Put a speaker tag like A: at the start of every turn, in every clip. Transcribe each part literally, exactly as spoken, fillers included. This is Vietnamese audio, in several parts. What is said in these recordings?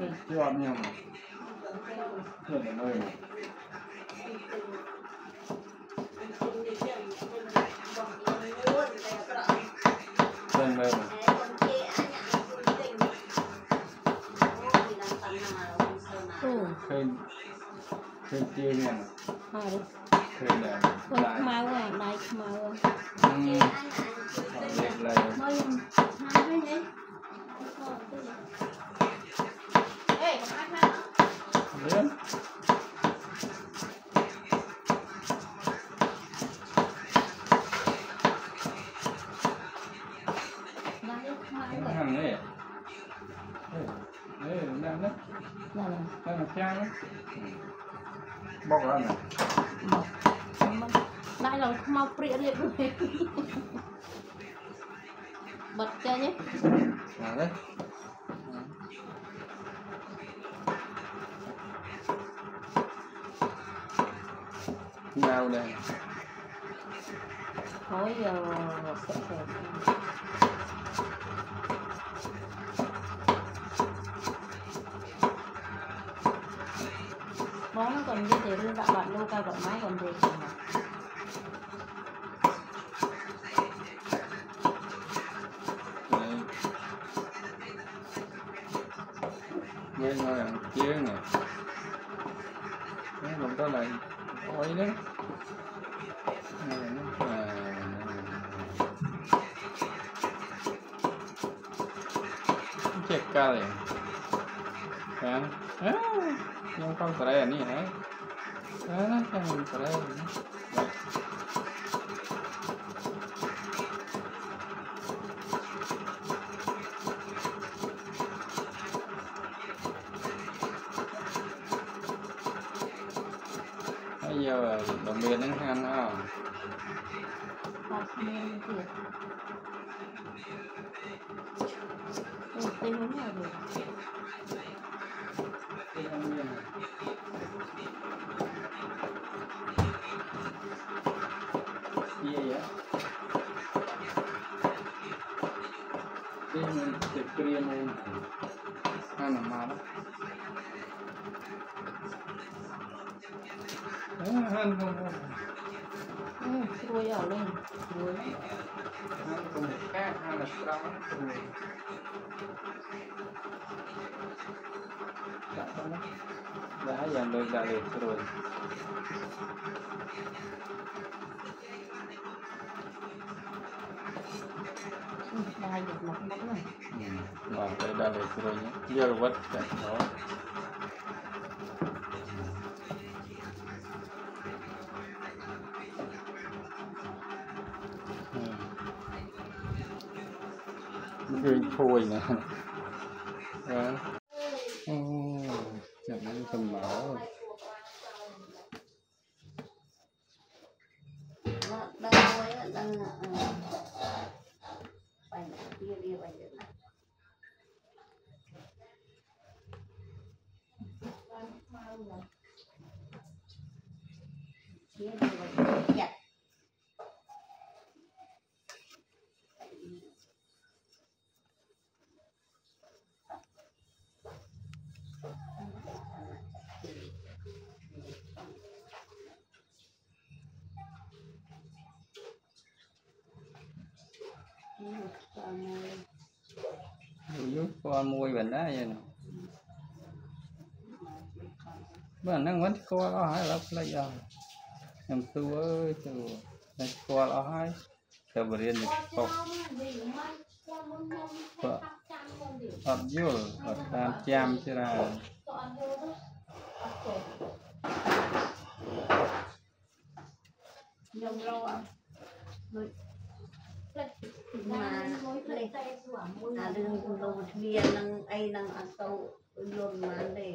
A: chọn nhau mà thường là nơi mà thường nơi mà khơi khơi chia nha khơi là
B: lại mau à đây mau
A: ừ đẹp là lớn hàng này đây đang đấy đang là trang đấy bọc ra này
B: đây là mau prịa liệt luôn bật cho nhé
A: à đấy nào đây
B: thôi giờ sẽ phải nó còn như thế luôn, bạn bạn lâu cao bạn máy còn thế
A: nghe nói là chia này cái lòng đó là khói đấy check kali kan ah yang kau keren nih ya ah yang keren bây giờ đồng miền nó ăn không
B: tên hướng nào được
A: gì vậy tên chụp kia này ăn làm mà đó ăn không
B: ừ, ruồi ở lên ruồi
A: ăn cùng cá ăn là sao đã dần được đã được rồi
B: đây được một món này
A: rồi đây đã được rồi nhé giờ vất cả đó người phôi nè chẳng những phần máu
B: đang nói đang bài kia đi bài nữa chia đi bài chặt
A: giúp con môi bệnh đó vậy nè bạn đang vẫn co lo hai lắm lấy giờ em tu ơi tu đang co lo hai theo bờ riêng cọc ọt vô ọt tam cham chứ là
B: mà à đừng đồ thuyền năng ai năng ăn tàu luôn mà để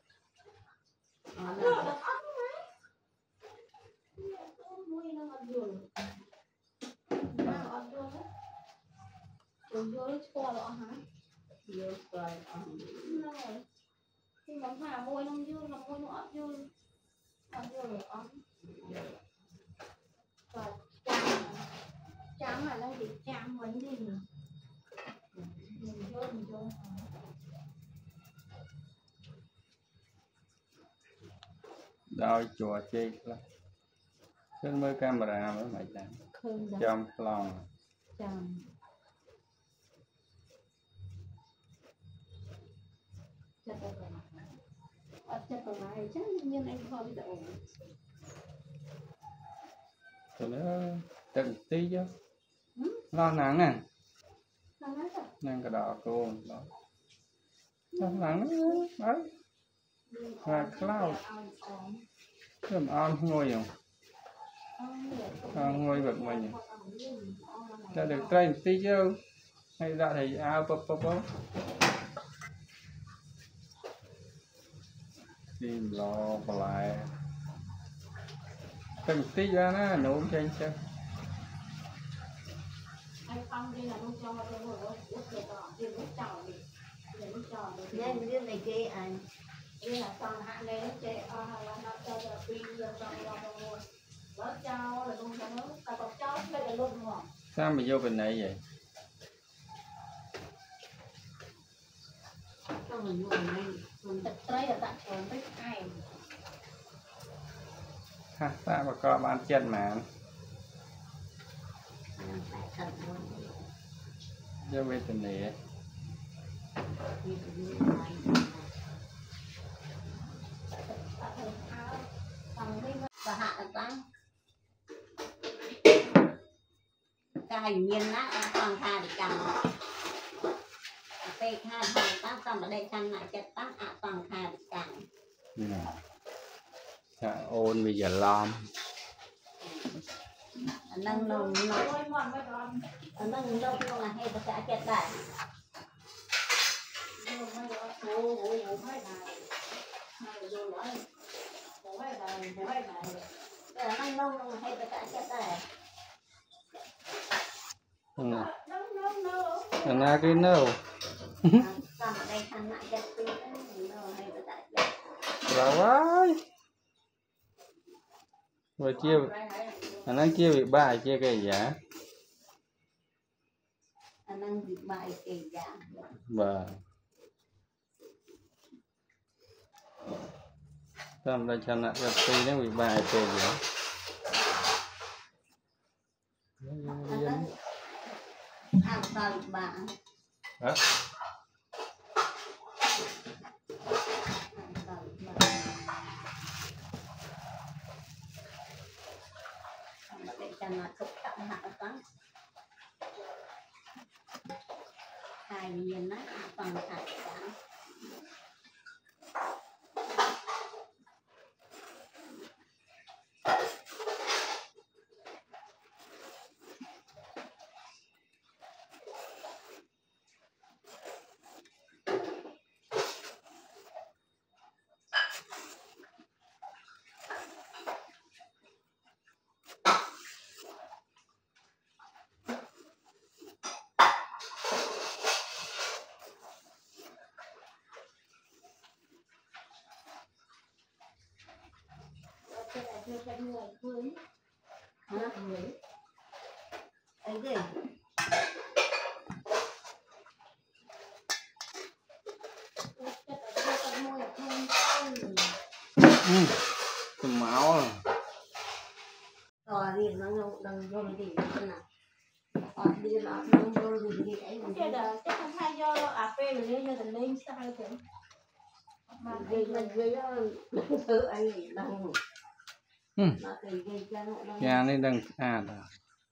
B: chám là đây để chám với gì mình vô mình vô
A: đôi chùa chi lắm cứ mới camera mới mày làm trong lòng
B: chồng chất từ này chắc nhiên anh không được
A: tụi nó từng tí chứ lo nặng nè nên cái đỏ cô đó lo nặng đấy và cloud làm on ngồi không on ngồi vật mình cho được train tí chứ hay ra thì ao bắp bắp bắp tìm lo lại từng tí ra nó nụ trên chứ
B: nên như này kia anh đây là con hạ này nó chạy ở là nó cho được pin rồi xong rồi rồi nó cho là luôn cho nó ta còn cho đây là luôn không
A: sao mà vô bên này vậy
B: không mình vô bên này mình tập tới là tập còn tới ai
A: ha ta mà có bán chân mà vô bên bên này
B: và hạ tăng cài miền nát còn tha để cầm tê tha thằng tăng xong ở đây chăn lại chặt tăng ạ toàn tha để cầm
A: chả ôn bây giờ lom
B: nâng nông nông nâng nông là hay tất cả chặt lại nâng nông hay tất cả chặt lại
A: thằng nào cái nâu là quá rồi chia anh nói chia bị ba chia cái giá
B: anh đang bị bài cái giá
A: và làm đây cho nó gặp tí nó bị ba cái giá
B: ăn sao bị ba
A: hả
B: là cực trọng hạ tấn hai miền á toàn thải cả hả cái gì
A: ừ máu
B: rồi đi nó đừng vô đi nào đi nó đừng vô đi đi ấy
C: cái đó chắc không hay do à phê rồi lên tình lên sao thế
B: mà đi mình đi đó thứ anh đang
A: nhà nên đừng à đó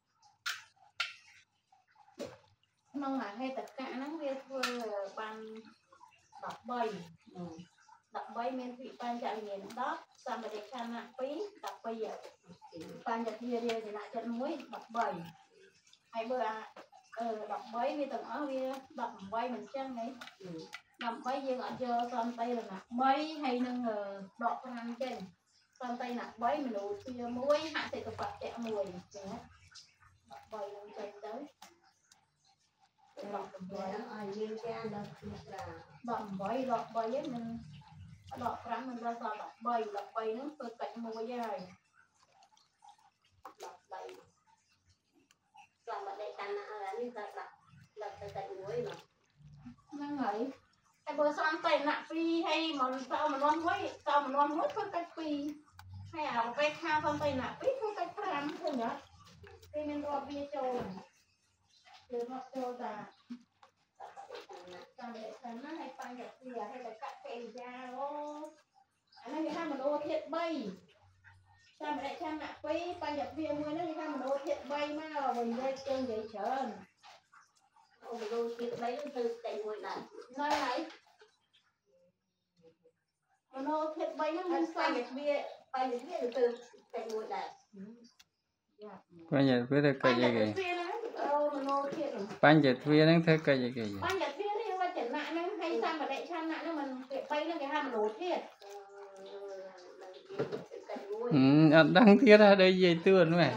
C: mong là hay tất cả nó biết thôi ban đọc bầy đọc bầy miền thị ban chạy miền đó sao mà để khăn nặng phí đọc bây giờ ban chặt kia đi thì lại chân muối đọc bầy hay bữa à đọc bầy vì từng ở kia đọc bầy mình chân đấy đọc bầy dương ở chưa xong tay là nặng bầy hay nâng đọt con ăn trên xong tay nặng bấy mình đủ chia muối hạ thì cực vật trẻ mùi đọc bầy lên trên tới đọc bầy đọc bầy với mình đọc rắn mình ra sao đọc bầy đọc bầy nó cực cạnh mùi dài đọc bầy
B: còn mà đây ta là như vậy đọc đọc tới cạnh muối mà
C: năng ấy hay bữa xong tay nặng phi hay mà sao mà non muối sao mà non muối cực cạnh phi hay à cái khao không tay nặng ít không tay pram thôi nhá cái mình rọt bia châu này rồi rọt châu ta ta để thằng nó hay tay nhặt bia hay là cắt cây da đó anh ấy hay mình ô thiệt bay ta để thằng nặng quý tay nhặt bia mới nó hay mình ô thiệt bay mà là mình đây chân vậy trơn
B: ô đồ thiệt bay từ cạnh ngồi lại
C: nói này mình ô thiệt bay nó mình tay nhặt bia
B: bay nhặt bia từ cạnh ngồi lại
A: Panjat bia cái gì kì? Panjat bia nó thấy cái gì kì?
C: Panjat bia nó là chẩn nạn nó hay sao mà đại chăn nạn nó mình bay nó cái ham nổ thiệt.
A: Ừ, đăng thiết ra đây dây tươn mày.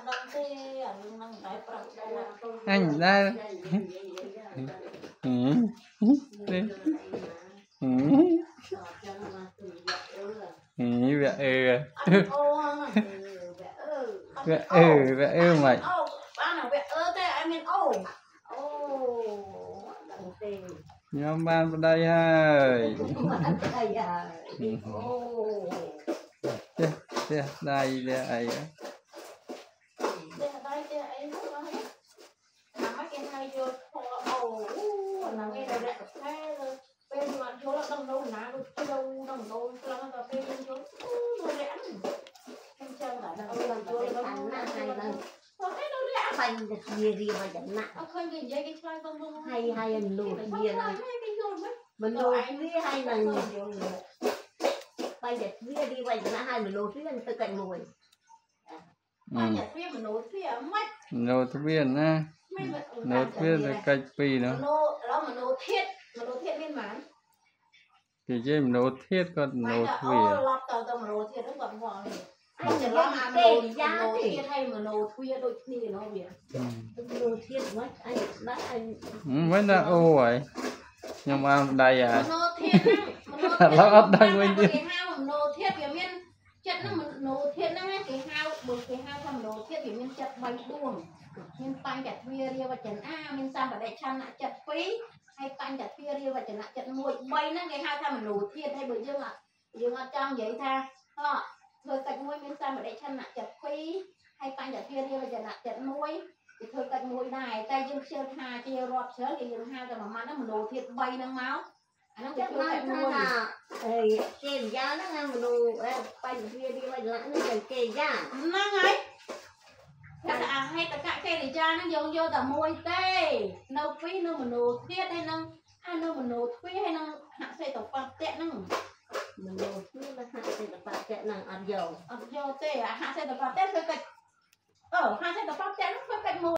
A: Anh ra. Ừ. Ừ. Ừ, vẽ ừ. Vẽ ừ, vẽ ừ mày.
C: Ba nào vẽ ơ thế anh men ô.
A: Nhóm ban vào đây ơi. Đây, đây, đây, đây ấy.
C: Đây, đây, đây ấy. Mà mấy cái này vô ồ, là nghe đầu đẹp thế rồi. Bên mà chỗ là đông đâu nè, đâu đâu đông đâu, là nó bên chỗ nó rẽ. Em chơi lại là đâu làm chỗ là nó hay là. Có cái đâu rẽ.
B: Phanh được bia gì mà chẳng nặng.
C: Ở khơi cái dây cái slide không không.
B: Hay hay anh lùi bia này. Mình lùi bia hay là bay nhặt bia đi vậy là hai mình lùi bia từ cạnh ngồi.
C: Bay nhặt bia mà nổ bia mất.
A: Nổ bia nè. Nổ bia là cách pi nữa.
C: Nổ đó mà nổ thiết, mà nổ thiết bên mán.
A: Thì chứ nổ thiết còn nổ bia.
C: Ô lọt tàu tàu mà nổ thiết nó còn vò này. Anh chỉ lo ăn nổ nổ thiết hay mà nổ bia đôi khi nó bia.
B: Nổ thiết mất anh bắt anh.
A: Mới là ô vậy. Nhưng mà đây à.
C: Nổ thiết á.
A: Nó ớt đang nguyên chứ.
C: Cái hao mà nổ thiết kiểu miên chất nó mà nổ thiết nó cái hao bởi cái hao thầm nổ thiết kiểu miên chất bay buông. Miên pan chặt bia ria và chấn a miên sang và đại chăn lại chặt phí hay pan chặt bia ria và chấn lại chặt mùi bay nó cái hao thầm mà nổ thiết hay bởi dương ạ dương ạ trong vậy tha họ thôi cạnh môi miên sang và đại chăn lại chặt phí hay pan chặt bia ria và chấn lại chặt môi thì thôi cạnh môi này tay dương siêu tha chia rọt sớ thì dương hao cho mà má nó mà nổ thiết bay năng máu nó
B: chắc
C: cái
B: nó
C: môi
B: là kèm da nó ngang một đồ bay bia đi vậy lại nó kèm da
C: năng ấy các bạn hay tất cả cây để cha nó dùng vô tờ môi tê nấu phí nấu mà nấu thiết hay nấu ai nấu mà nấu phí hay nấu hạ xây tổ bạc tệ nấu
B: mình nấu phí là hạ xây tổ bạc tệ nàng ăn dầu
C: ăn dầu tê à hạ xây tổ bạc tệ thôi cái ở hạ xây tổ bạc tệ nó